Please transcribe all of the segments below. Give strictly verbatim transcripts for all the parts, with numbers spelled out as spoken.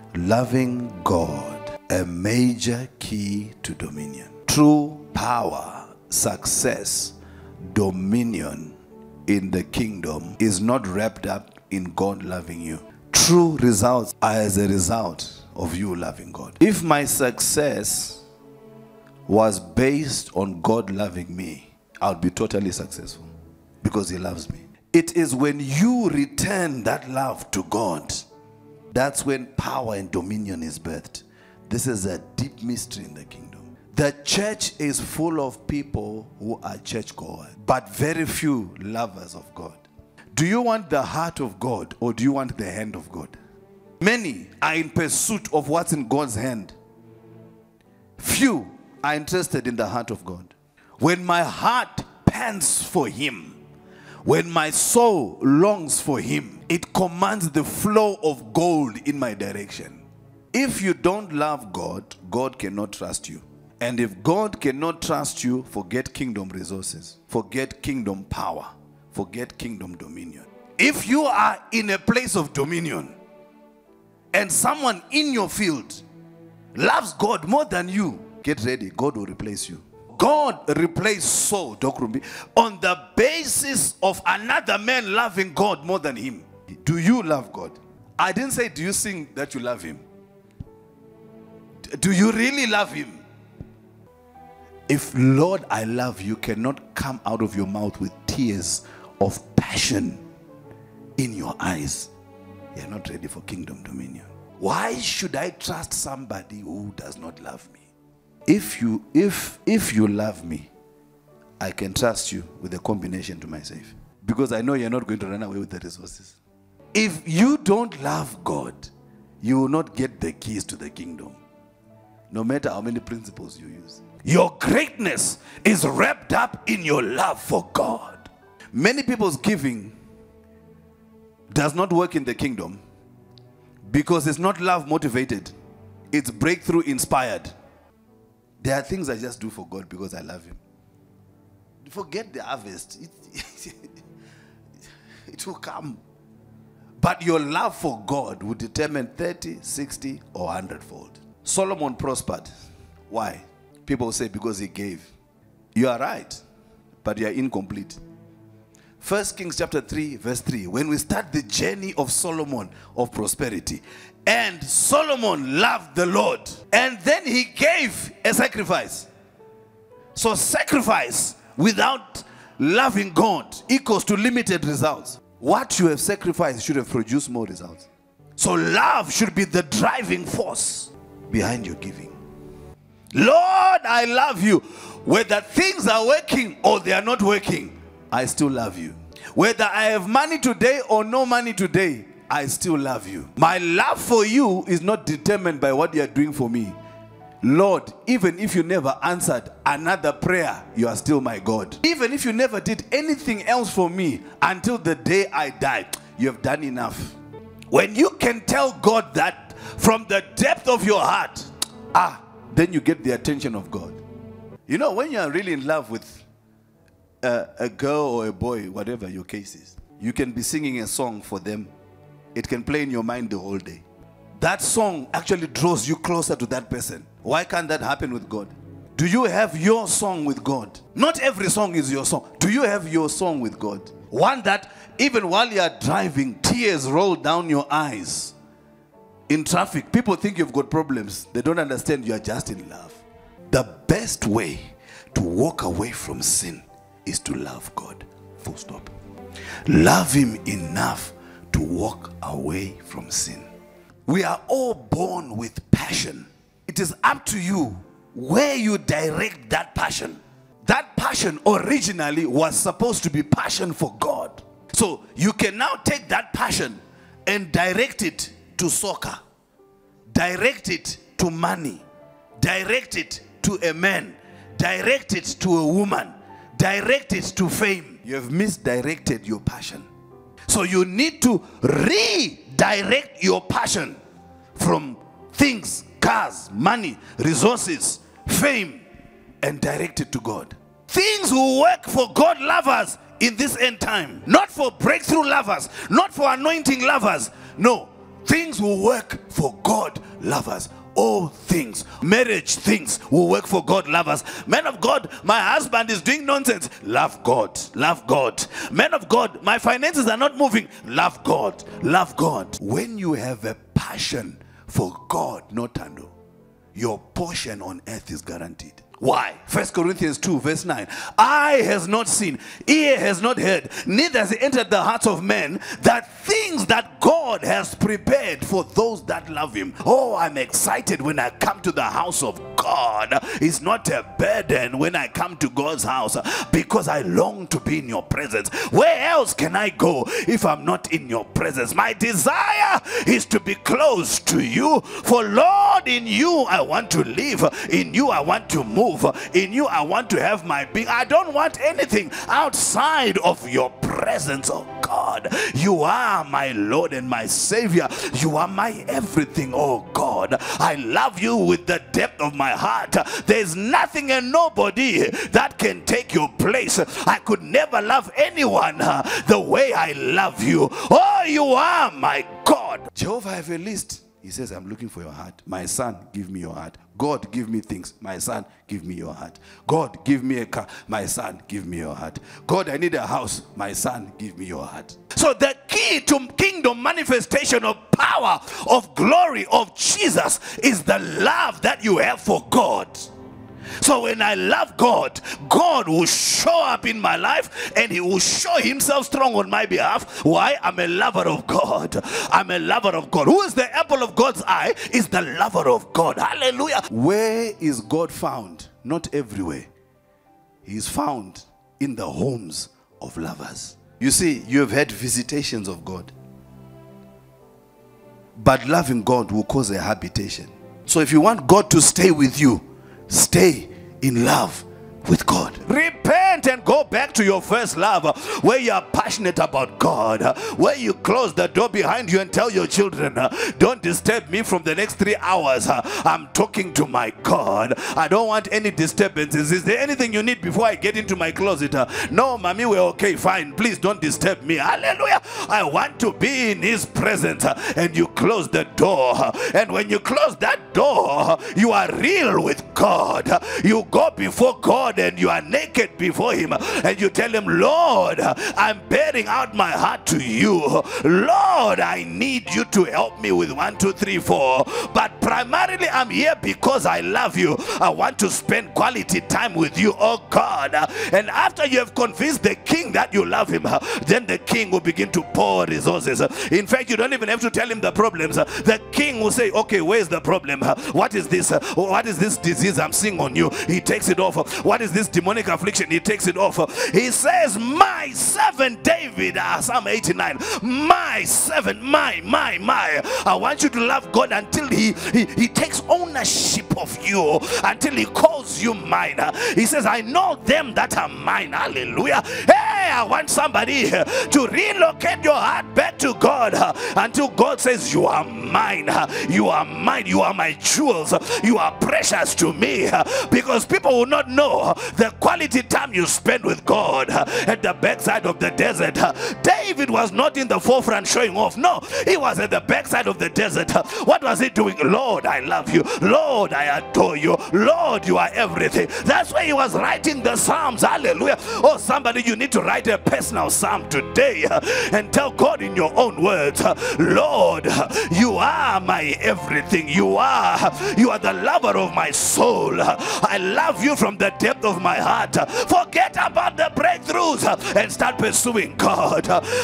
Loving God, a major key to dominion. True power, success, dominion in the kingdom is not wrapped up in God loving you. True results are as a result of you loving God. If my success was based on God loving me, I'll be totally successful because He loves me. It is when you return that love to God, that's when power and dominion is birthed. This is a deep mystery in the kingdom. The church is full of people who are churchgoers, but very few lovers of God. Do you want the heart of God or do you want the hand of God? Many are in pursuit of what's in God's hand. Few are interested in the heart of God. When my heart pants for Him, when my soul longs for Him, it commands the flow of gold in my direction. If you don't love God, God cannot trust you. And if God cannot trust you, forget kingdom resources, forget kingdom power, forget kingdom dominion. If you are in a place of dominion and someone in your field loves God more than you, get ready, God will replace you. God replaced Saul, Doctor Rumbi, on the basis of another man loving God more than him. Do you love God? I didn't say do you sing that you love Him. Do you really love Him? If Lord, I love you cannot come out of your mouth with tears of passion in your eyes, you're not ready for kingdom dominion. Why should I trust somebody who does not love me? If you, if, if you love me, I can trust you with a combination to myself. Because I know you're not going to run away with the resources. If you don't love God, you will not get the keys to the kingdom. No matter how many principles you use. Your greatness is wrapped up in your love for God. Many people's giving does not work in the kingdom because it's not love motivated. It's breakthrough inspired. There are things I just do for God because I love Him. Forget the harvest. It, it will come. But your love for God will determine thirty, sixty, or one hundred fold. Solomon prospered. Why? People say because he gave. You are right, but you are incomplete. First Kings chapter three, verse three. When we start the journey of Solomon of prosperity, and Solomon loved the Lord, and then he gave a sacrifice. So sacrifice without loving God equals to limited results. What you have sacrificed should have produced more results. So love should be the driving force behind your giving. Lord, I love you. Whether things are working or they are not working, I still love you. Whether I have money today or no money today, I still love you. My love for you is not determined by what you are doing for me. Lord, even if you never answered another prayer, you are still my God. Even if you never did anything else for me until the day I died, you have done enough. When you can tell God that from the depth of your heart, ah, then you get the attention of God. You know, when you are really in love with a, a girl or a boy, whatever your case is, you can be singing a song for them. It can play in your mind the whole day. That song actually draws you closer to that person. Why can't that happen with God? Do you have your song with God? Not every song is your song. Do you have your song with God? One that even while you are driving, tears roll down your eyes. In traffic, people think you've got problems. They don't understand you are just in love. The best way to walk away from sin is to love God. Full stop. Love Him enough to walk away from sin. We are all born with passion. It is up to you where you direct that passion. That passion originally was supposed to be passion for God. So you can now take that passion and direct it to soccer, direct it to money, direct it to a man, direct it to a woman, direct it to fame. You have misdirected your passion. So you need to redirect your passion from things, cars, money, resources, fame, and direct it to God. Things will work for God lovers in this end time. Not for breakthrough lovers, not for anointing lovers. No, things will work for God God lovers. All things, marriage things will work for God lovers. Men of God, my husband is doing nonsense. Love God, love God. Men of God, my finances are not moving. Love God, love God. When you have a passion for God, no tando, your portion on earth is guaranteed. Why? First Corinthians two verse nine. Eye has not seen, ear has not heard, neither has it entered the hearts of men, that things that God has prepared for those that love him. Oh, I'm excited when I come to the house of God. It's not a burden when I come to God's house, because I long to be in your presence. Where else can I go if I'm not in your presence? My desire is to be close to you. For Lord, in you I want to live. In you I want to move. In you I want to have my being. I don't want anything outside of your presence, oh God. You are my Lord and my Savior. You are my everything, oh God. I love you with the depth of my heart. There's nothing and nobody that can take your place. I could never love anyone the way I love you. Oh, you are my God. Jehovah have a list. He says, I'm looking for your heart. My son, give me your heart. God, give me things. My son, give me your heart. God, give me a car. My son, give me your heart. God, I need a house. My son, give me your heart. So the key to kingdom manifestation of power, of glory, of Jesus is the love that you have for God. So when I love God, God will show up in my life and he will show himself strong on my behalf. Why? I'm a lover of God. I'm a lover of God. Who is the apple of God's eye? Is the lover of God. Hallelujah. Where is God found? Not everywhere. He is found in the homes of lovers. You see, you have had visitations of God, but loving God will cause a habitation. So if you want God to stay with you, stay in love with God. Repent and go back to your first love, where you are passionate about God, where you close the door behind you and tell your children, don't disturb me from the next three hours. I'm talking to my God. I don't want any disturbances. Is there anything you need before I get into my closet? No, mommy, we're okay, fine. Please don't disturb me. Hallelujah. I want to be in his presence. And you close the door. And when you close that door, you are real with God. You go before God and you are naked before him and you tell him, Lord, I'm bearing out my heart to you. Lord, I need you to help me with one, two, three, four. But primarily I'm here because I love you. I want to spend quality time with you, oh God. And after you have convinced the king that you love him, then the king will begin to pour resources. In fact, you don't even have to tell him the problems. The king will say, okay, where's the problem? What is this? What is this disease I'm seeing on you? He takes it off. What is this demonic affliction? He takes it off. He says, my servant David, uh, Psalm eighty-nine, my servant, my, my, my. I want you to love God until he, he, he takes ownership of you, until he calls you mine. He says, I know them that are mine. Hallelujah. Hey, I want somebody to relocate your heart back to God until God says, you are mine. You are mine. You are my jewels. You are precious to me. Because people will not know the quality time you spend with God at the backside of the desert. David was not in the forefront showing off. No, he was at the backside of the desert. What was he doing? Lord, I love you. Lord, I adore you. Lord, you are everything. That's why he was writing the Psalms. Hallelujah. Oh, somebody, you need to write a personal psalm today and tell God in your own words, Lord, you are my everything. You are, you are the lover of my soul. I love you from the depth of my heart. Forget about the breakthroughs and start pursuing God.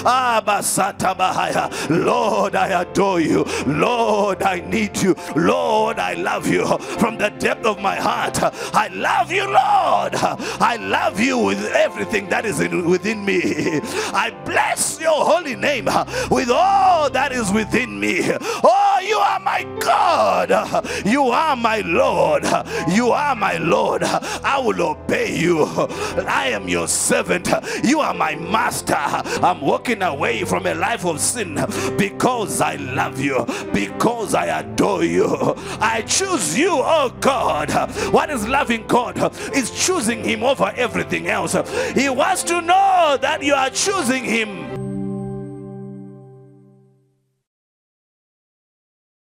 Lord, I adore you. Lord, I need you. Lord, I love you from the depth of my heart. I love you, Lord. I love you with everything that is in, within me. I bless your holy name with all that is within me. Oh, you are my God. You are my Lord. You are my Lord. I will obey you. I am your servant. You are my master. I'm walking away from a life of sin because I love you, because I adore you. I choose you, oh God. What is loving God? Is choosing him over everything else. He wants to know that you are choosing him